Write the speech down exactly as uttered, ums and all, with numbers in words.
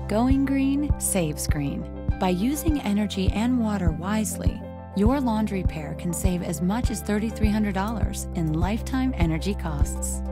Going green saves green. By using energy and water wisely, your laundry pair can save as much as three thousand three hundred dollars in lifetime energy costs.